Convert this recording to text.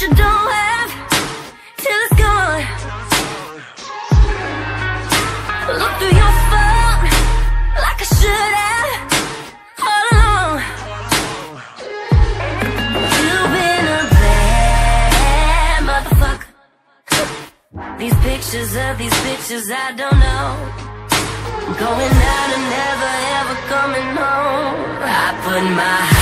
you don't have till it's gone. Look through your phone like I should have all along. You've been a bad motherfucker. These pictures of these bitches, I don't know. Going out and never ever coming home. I put my